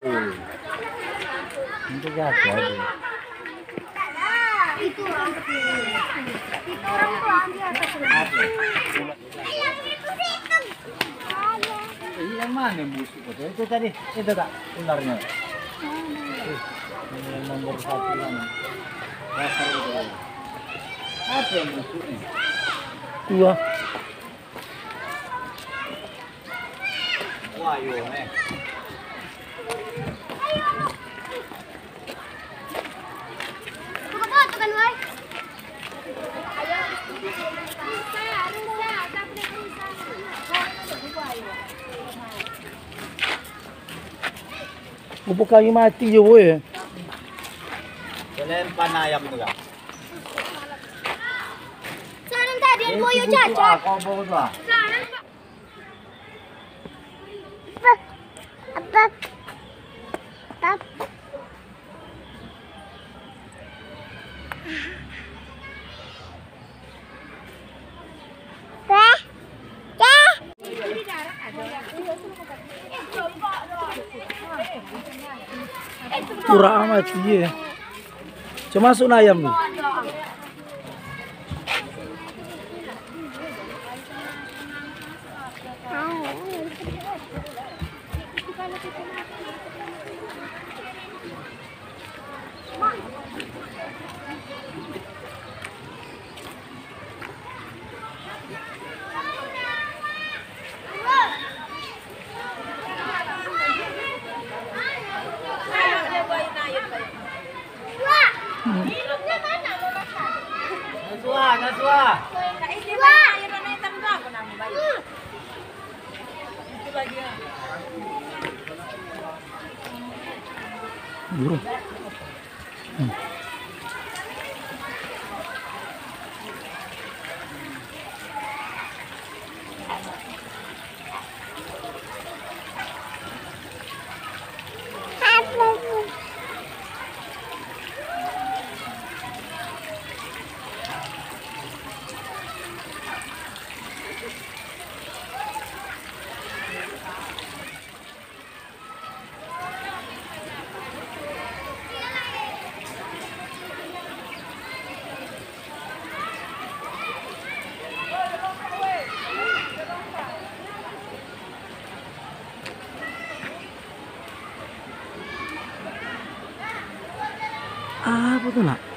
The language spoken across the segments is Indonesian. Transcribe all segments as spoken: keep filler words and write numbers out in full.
Untuk apa? Itu orang itu orang tuh ambil atas Ini yang mana yang busuk itu? Itu tadi, itu kak ularnya. Ini yang nomor satu yang dasar itu. Apa yang busuk ini? Dua. Wah, yo, eh. Upuk kayu mati ya boy. Kalian panayam tu kak? Sana tadi yang boyo cacat. Kau bawa tu ah? Sana apa? Tap. Teh. Teh. Murah amat iya. Cuma masuk ayam nih. Naswa, Naswa. Burung. Hmm. Apa tuh nak?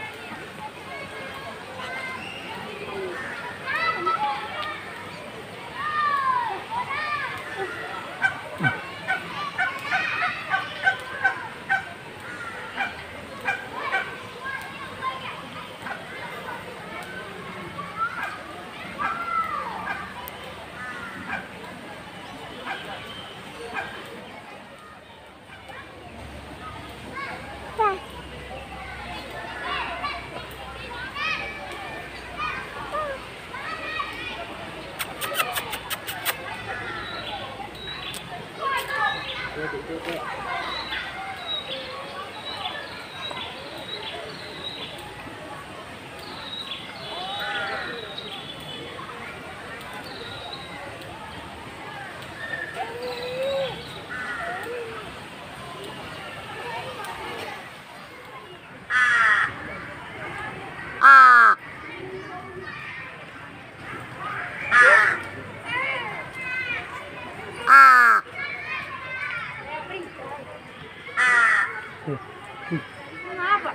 Mengapa?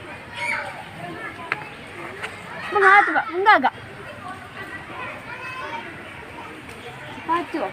Mengapa, Pak? Enggak, enggak. Pacu.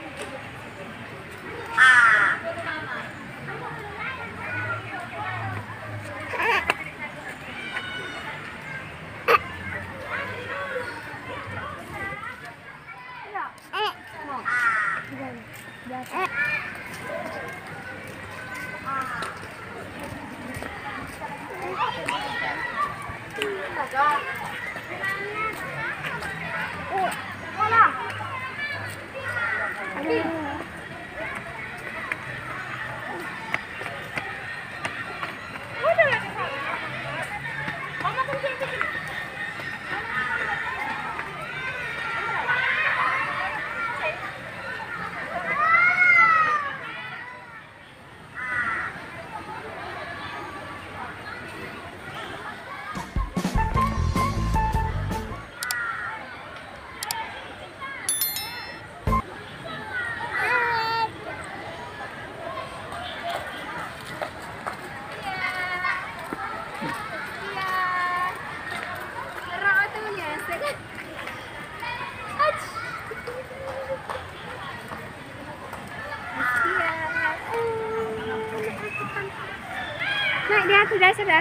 sudah sudah.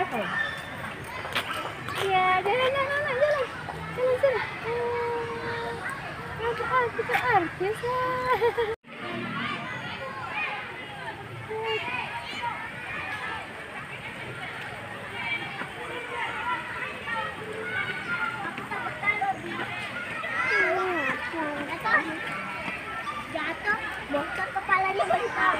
Ya, jalan jalan jalan jalan. Jalan jalan. Kita artis, kita artis. Jatuh, bongkar kepalanya bengkak.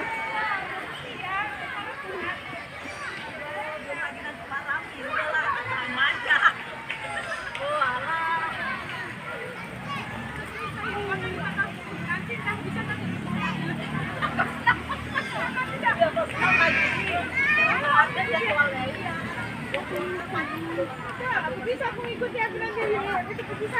Bisa mengikuti aturan dari itu bisa.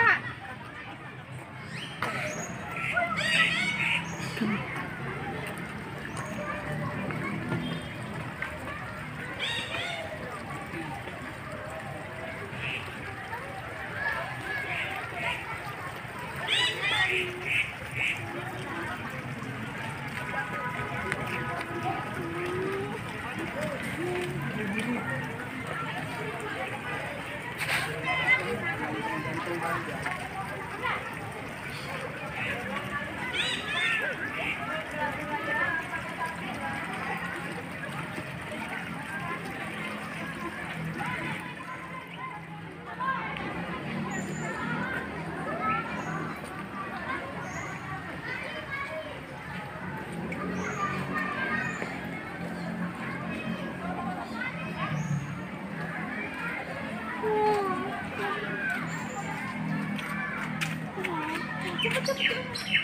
Cepet, cepet, cepet.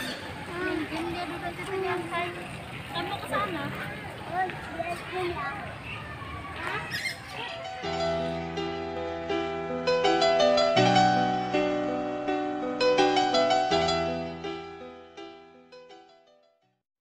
Mungkin dia duduk di sini. Kamu ke sana. Oh, dia punya.